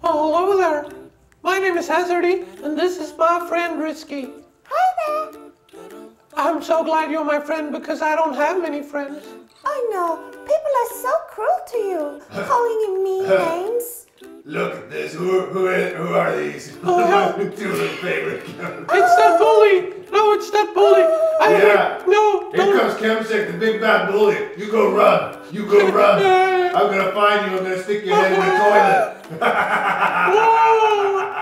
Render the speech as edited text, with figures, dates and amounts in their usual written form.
Hello there. My name is Hazardy, and this is my friend Risky. Hi there. I'm so glad you're my friend because I don't have many friends. I know. People are so cruel to you, calling you mean names. Look at this. Who are these? Oh, Do a favor. It's that bully. No, it's that bully. Yeah. No, Here don't. comes Chemsec, the big bad bully. You go run. You go run. I'm gonna find you. I'm gonna stick your head in the toilet. Whoa.